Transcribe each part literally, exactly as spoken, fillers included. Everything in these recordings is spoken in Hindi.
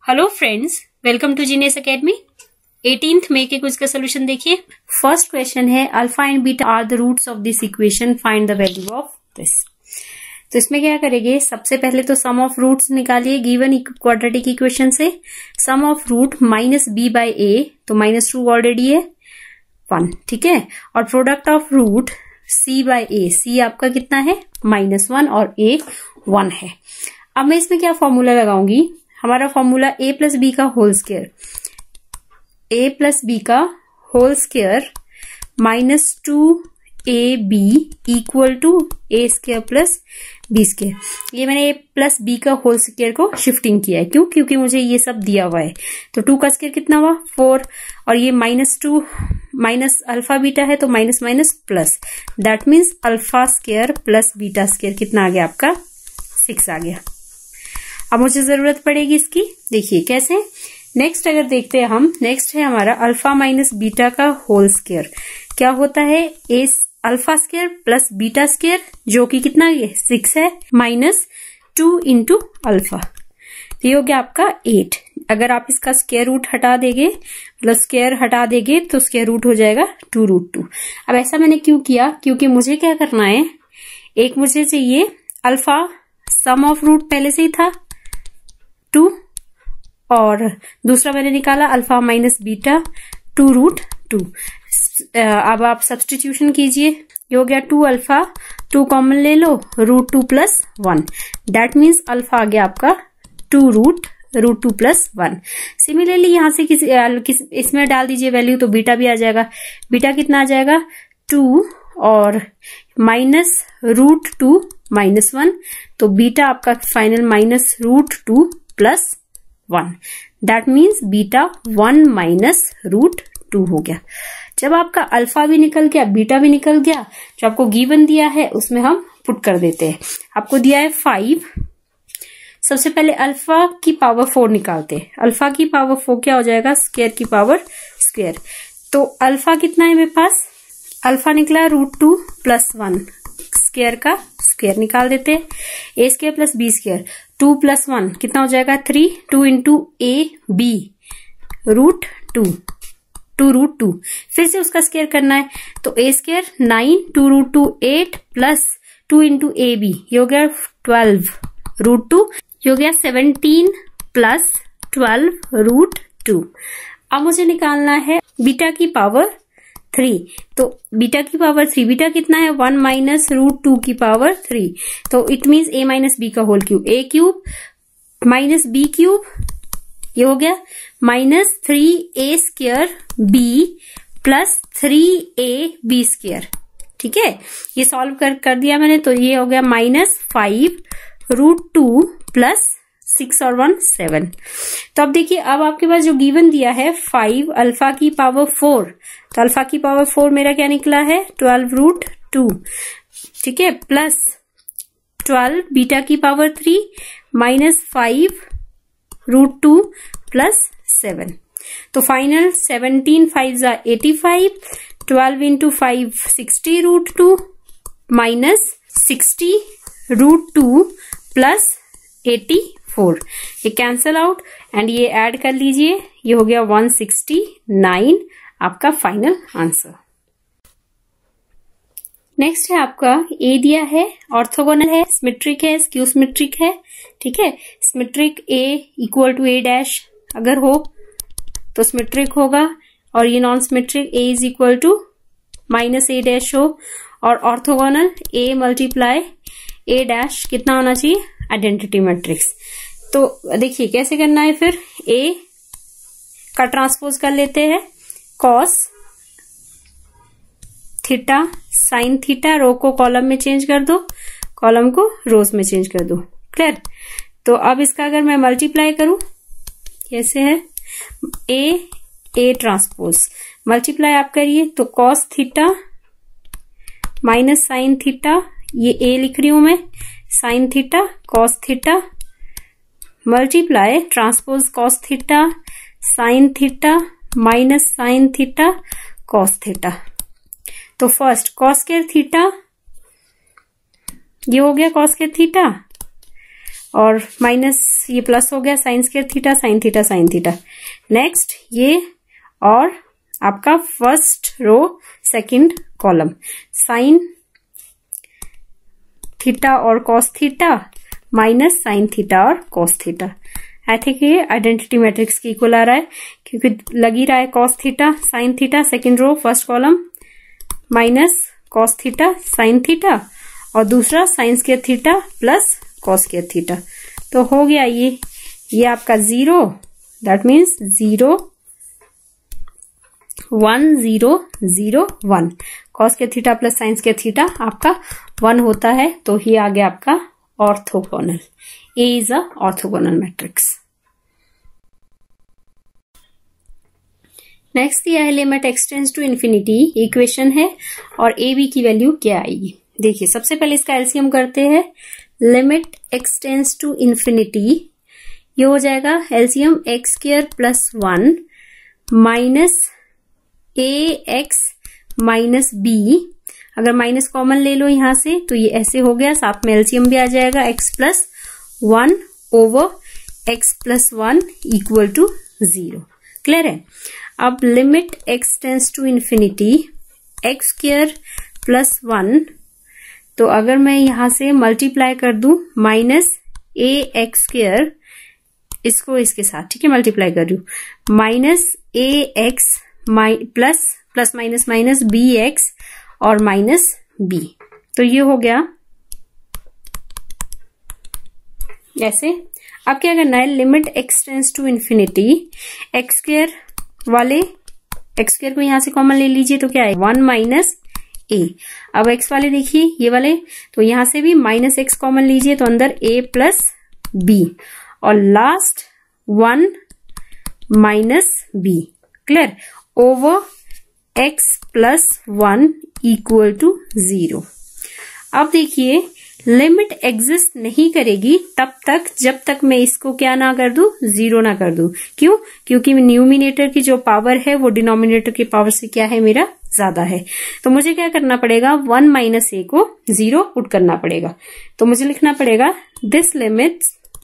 Hello friends, welcome to genius academy. Eighteenth May के क्विज का सोल्यूशन देखिए। फर्स्ट क्वेश्चन है alpha and beta are the roots of this equation, find the value of this. तो इसमें क्या करेंगे, सबसे पहले तो सम ऑफ रूट्स निकालिए गिवन क्वाड्रेटिक इक्वेशन से। Sum of root minus b by a, तो माइनस टू ऑलरेडी है वन, ठीक है। और product of root c by a, c आपका कितना है माइनस वन और ए वन है। अब मैं इसमें क्या फॉर्मूला लगाऊंगी, हमारा फॉर्मूला ए प्लस बी का whole square, a plus b का whole square minus two a b equal to A square plus B square. ये मैंने ए प्लस बी का होल स्क्वायर को शिफ्टिंग किया है, क्यों? क्योंकि मुझे ये सब दिया हुआ है। तो टू का स्क्वायर कितना हुआ फोर, और ये minus two minus alpha beta है तो minus minus plus, that means alpha square plus beta square कितना आ गया आपका सिक्स आ गया। अब मुझे जरूरत पड़ेगी इसकी, देखिए कैसे। नेक्स्ट अगर देखते हैं हम, नेक्स्ट है हमारा अल्फा माइनस बीटा का होल स्क्वायर। क्या होता है, a alpha square plus beta square जो कि कितना है सिक्स है, माइनस टू इंटू अल्फा, तो ये हो गया आपका एट। अगर आप इसका स्क्वायर रूट हटा देंगे, मतलब स्क्वायर हटा देंगे तो स्क्वायर रूट हो जाएगा टू रूट टू। अब ऐसा मैंने क्यों किया, क्योंकि मुझे क्या करना है, एक मुझे चाहिए अल्फा, सम ऑफ रूट पहले से ही था टू, और दूसरा मैंने निकाला alpha minus beta two root two. अब आप सब्सटीट्यूशन कीजिए, ये हो गया टू अल्फा, टू कॉमन ले लो, root two plus one, that means alpha आ गया आपका two root root two plus one. Similarly यहां से किस, किस इसमें डाल दीजिए वैल्यू, तो बीटा भी आ जाएगा। बीटा कितना आ जाएगा टू और minus root two minus one, तो बीटा आपका final minus root two plus one, that means beta one minus root two हो गया। जब आपका अल्फा भी निकल गया, बीटा भी निकल गया, जो आपको गिवन दिया है उसमें हम पुट कर देते हैं। आपको दिया है फाइव, सबसे पहले अल्फा की पावर फोर निकालते हैं। अल्फा की पावर फोर क्या हो जाएगा, स्क्वायर की पावर स्क्वायर। तो अल्फा कितना है मेरे पास, अल्फा निकला root two plus one, square का स्क्वायर निकाल देते हैं। A square plus B square, two plus one कितना हो जाएगा three, two into a b root two, two root two, फिर से उसका स्क्वायर करना है, तो a square nine, two root two eight plus two into a b, ये हो गया ट्वेल्व रूट टू, ये हो गया seventeen plus twelve root two. अब मुझे निकालना है बीटा की पावर थ्री, तो बीटा की पावर थ्री, बीटा कितना है वन माइनस रूट टू की पावर थ्री, तो it means a minus b का whole cube, a cube minus b cube, ये हो गया minus three a square b plus three a b square, ठीक है। ये सॉल्व कर कर दिया मैंने, तो ये हो गया minus five root two plus six और वन सेवन। तो अब देखिए, अब आपके पास जो गिवन दिया है फाइव अल्फा की पावर फोर, तो अल्फा की पावर फोर मेरा क्या निकला है ट्वेल्व रूट टू, ठीक है, प्लस ट्वेल्व बीटा की power three minus five root two plus seven, तो फाइनल सेवनटीन फाइव जा eighty five, twelve into five sixty root two minus sixty root two plus eighty four, ये कैंसल आउट एंड ये ऐड कर लीजिए, ये हो गया वन सिक्सटी नाइन आपका फाइनल आंसर। नेक्स्ट है आपका ए दिया है, ऑर्थोगोनल है, सिमेट्रिक है, स्क्यू सिमेट्रिक है, ठीक है। Symmetric a equal to a dash अगर हो तो सिमेट्रिक होगा, और ये non symmetric a is equal to minus a dash हो, और orthogonal a multiply a dash कितना होना चाहिए आइडेंटिटी मैट्रिक्स। तो देखिए कैसे करना है, फिर ए का ट्रांसपोज कर लेते हैं, cos theta sine theta, row को कॉलम में चेंज कर दो, कॉलम को रोज में चेंज कर दो, क्लियर। तो अब इसका अगर मैं मल्टीप्लाई करूं, कैसे है, ए ए ट्रांसपोज मल्टीप्लाई आप करिए, तो cos theta minus sine theta, ये ए लिख रही हूं मैं, sine theta cos theta multiply transpose cos theta sine theta minus sine theta cos theta. तो फर्स्ट कॉस स्क्वायर थीटा, ये हो गया कॉस स्क्वायर थीटा, और माइनस ये प्लस हो गया sine square theta, sine theta sine theta. Next ये और आपका first row second column sine theta और cos theta minus sine theta और कॉस थीटा। आई थिंक ये आइडेंटिटी मैट्रिक्स की इक्वल आ रहा है क्योंकि लगी रहा है cos theta sine theta second row first column minus cos theta sine theta और दूसरा sine square theta plus cos square theta. तो हो गया ये ये आपका zero, that means zero one zero zero one. Cos square theta plus sine square theta आपका वन होता है, तो ये आ गया आपका orthogonal. A is a orthogonal matrix. Next दिया है limit x tends to infinity, equation है और ए बी की वैल्यू क्या आएगी। देखिए सबसे पहले इसका एलसीएम करते हैं। Limit x tends to infinity, ये हो जाएगा LCM x square plus one minus A x minus B. अगर माइनस कॉमन ले लो यहां से तो ये ऐसे हो गया, साथ में एलसीएम भी आ जाएगा x plus one over x plus one equal to zero. Clear है। अब limit x tends to infinity x square plus one, तो अगर मैं यहां से मल्टीप्लाई कर दूं माइनस ए एक्स स्क्वायर, इसको इसके साथ ठीक है मल्टीप्लाई कर रही हूं, minus A x plus plus minus minus B x और माइनस बी। तो ये हो गया ऐसे। अब क्या करना है, limit x tends to infinity x square वाले एक्स स्क्वायर को यहां से कॉमन ले लीजिए तो क्या है वन माइनस ए। अब एक्स वाले देखिए ये वाले, तो यहां से भी माइनस एक्स कॉमन लीजिए तो अंदर ए प्लस बी और last one minus B. Clear. Over x plus one equal to zero. अब देखिए लिमिट एग्जिस्ट नहीं करेगी तब तक जब तक मैं इसको क्या ना कर दूं, जीरो ना कर दूं। क्यों? क्योंकि न्यूमिनेटर की जो पावर है वो डिनोमिनेटर की पावर से क्या है मेरा ज्यादा है। तो मुझे क्या करना पड़ेगा, वन माइनस ए को जीरो पुट करना पड़ेगा। तो मुझे लिखना पड़ेगा this limit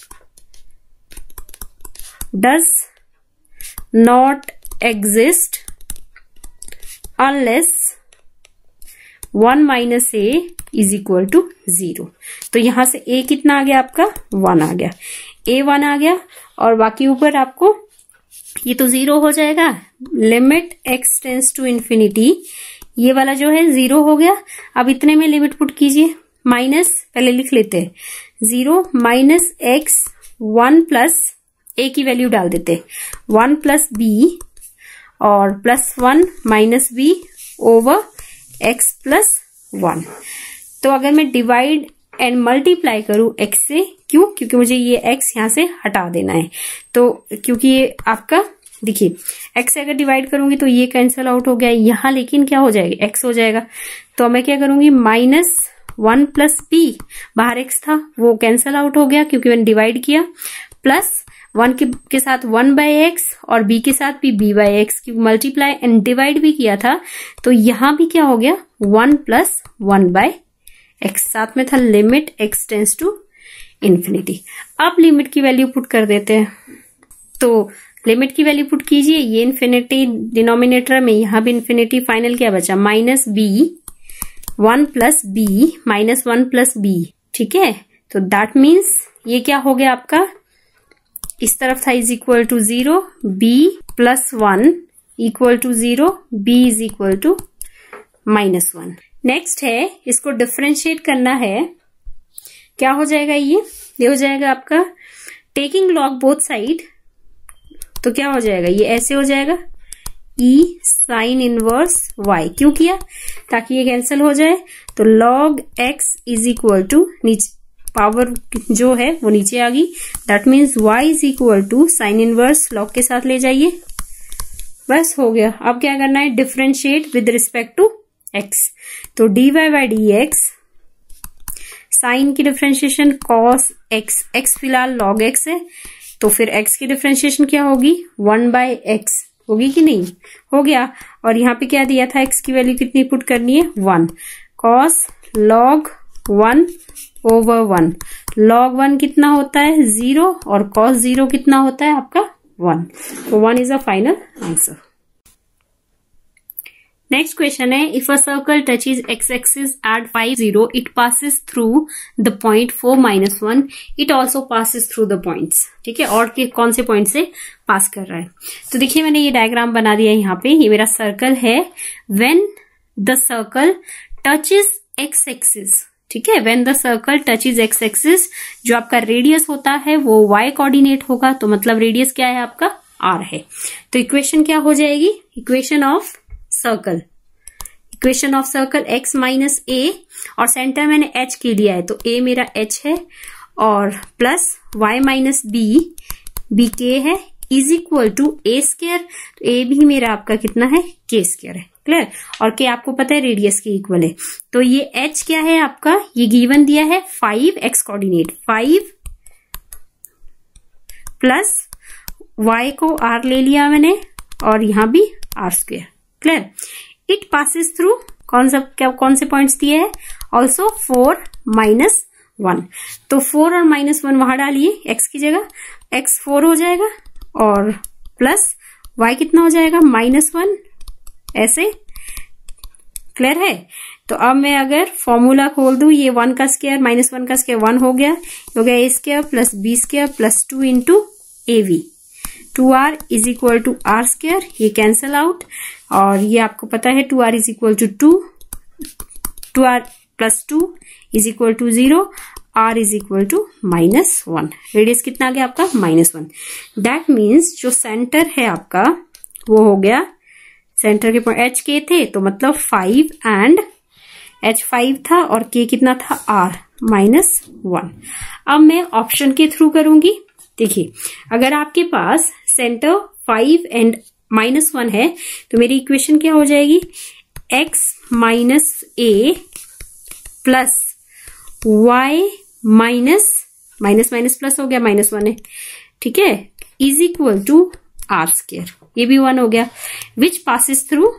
does not exist unless one minus A is equal to zero. तो यहां से ए कितना आ गया आपका, वन आ गया, ए वन आ गया और बाकी ऊपर आपको ये तो जीरो हो जाएगा। Limit x tends to infinity, ये वाला जो है जीरो हो गया। अब इतने में लिमिट पुट कीजिए, माइनस पहले लिख लेते हैं, zero minus x one plus A की वैल्यू डाल देते, वन प्लस बी और plus one minus B over x plus one. तो अगर मैं डिवाइड एंड मल्टीप्लाई करूं एक्स से, क्यों? क्योंकि मुझे ये एक्स यहां से हटा देना है। तो क्योंकि ये आपका देखिए एक्स से अगर डिवाइड करूंगी तो ये कैंसिल आउट हो गया यहाँ, लेकिन क्या हो जाएगा एक्स हो जाएगा। तो मैं क्या करूंगी, माइनस वन प्लस बी, बाहर एक्स था वो कैंसिल आउट हो गया क्योंकि मैंने डिवाइड किया, प्लस वन के, के साथ वन बाय एक्स और बी के साथ भी बी बाय एक्स की मल्टीप्लाई एंड डिवाइड भी किया था। तो यहां भी क्या हो गया, one plus one by x, साथ में था limit x tends to infinity. अब लिमिट की वैल्यू पुट कर देते हैं। तो लिमिट की वैल्यू पुट कीजिए, ये इन्फिनिटी डिनोमिनेटर में, यहां भी इन्फिनिटी, फाइनल क्या बचा minus B, one plus B minus one plus B. ठीक है, तो दैट मीन्स ये क्या हो गया आपका, इस तरफ था is equal to zero, B plus one equal to zero, B is equal to minus one. Next है इसको डिफरेंशिएट करना है, क्या हो जाएगा ये ये हो जाएगा आपका टेकिंग लॉग बोथ साइड। तो क्या हो जाएगा, ये ऐसे हो जाएगा ई साइन इनवर्स वाई। क्यों किया, ताकि ये कैंसिल हो जाए। तो log x is equal to, नीचे पावर जो है वो नीचे आ गई, that means y is equal to sine inverse log के साथ ले जाइए, बस हो गया। अब क्या करना है, differentiate with respect to x। तो dy by d x, sine की डिफरेंशिएशन cos x, x फिलहाल log x है, तो फिर x की डिफरेंशिएशन क्या होगी, वन बाय एक्स होगी कि नहीं, हो गया। और यहाँ पे क्या दिया था, x की वैल्यू कितनी पुट करनी है, one, cos log one over one. Log one कितना होता है? जीरो, और कॉस जीरो कितना होता है आपका? वन। तो one is a final answer. Next question है, if a circle touches x axis at five zero it passes through the point four minus one, it also passes through the points. ठीक है, और के कौन से पॉइंट से पास कर रहा है? तो देखिए मैंने ये डायग्राम बना दिया यहाँ पे, ये मेरा सर्कल है। When the circle touches x axis, ठीक है, when the circle touches x axis, जो आपका रेडियस होता है वो वाई कोऑर्डिनेट होगा, तो मतलब रेडियस क्या है आपका? आर है। तो इक्वेशन क्या हो जाएगी? Equation of circle, equation of circle x minus A, और सेंटर मैंने एच के लिया है तो ए मेरा एच है, और plus y minus B, B के है, is equal to A square. तो ए भी मेरा आपका कितना है? के स्क्वायर है। क्लियर? और के आपको पता है रेडियस के इक्वल है। तो ये एच क्या है आपका? ये गिवन दिया है five x coordinate, five plus y को आर ले लिया मैंने, और यहां भी R square. Clear? It passes through कौन सा क्या कौन से पॉइंट्स दिए हैं? Also four minus one. तो फोर और माइनस वन वहां डालिए एक्स की जगह, एक्स फोर हो जाएगा, और प्लस वाई कितना हो जाएगा? Minus one. ऐसे क्लियर है? तो अब मैं अगर फॉर्मूला खोल दूं, ये वन का स्क्वायर माइनस वन का स्क्वायर वन हो गया, हो गया A square plus B square plus two into A V, two R is equal to R square, ये कैंसल आउट, और ये आपको पता है two R is equal to two, two R plus two is equal to zero, R is equal to minus one. Radius कितना आ गया आपका? Minus one. दैट मीन्स जो सेंटर है आपका वो हो गया, सेंटर के पॉइंट एच के थे तो मतलब फाइव, एंड एच फाइव था और के कितना था? R minus one. अब मैं ऑप्शन के थ्रू करूंगी। देखिए अगर आपके पास centre five and minus one है तो मेरी इक्वेशन क्या हो जाएगी? X minus A plus y minus minus minus plus हो गया, माइनस वन है, ठीक है, is equal to R square, ये भी वन हो गया, which passes through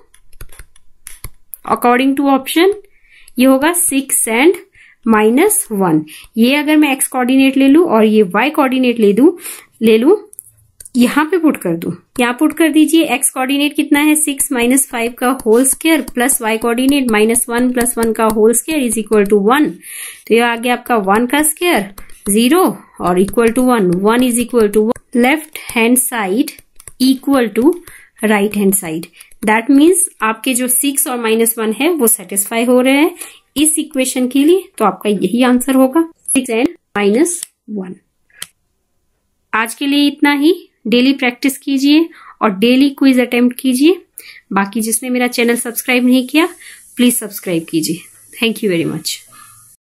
according to option ये होगा सिक्स एंड माइनस वन। ये अगर मैं एक्स कोऑर्डिनेट ले लू और ये वाई कोऑर्डिनेट ले दू ले लू यहां पे पुट कर दू, यहां पुट कर दीजिए। एक्स कोऑर्डिनेट कितना है? सिक्स माइनस फाइव का whole square plus y coordinate minus one plus one का whole square is equal to one. तो ये आ गया आपका वन का स्क्वायर, जीरो और equal to one, one is equal to one. Left hand side equal to right hand side, that means आपके जो सिक्स और माइनस वन है वो सेटिस्फाई हो रहे हैं इस इक्वेशन के लिए, तो आपका यही आंसर होगा, सिक्स एंड माइनस वन। आज के लिए इतना ही। डेली प्रैक्टिस कीजिए और डेली क्विज अटेम्प्ट कीजिए। बाकी जिसने मेरा चैनल सब्सक्राइब नहीं किया प्लीज सब्सक्राइब कीजिए। Thank you very much.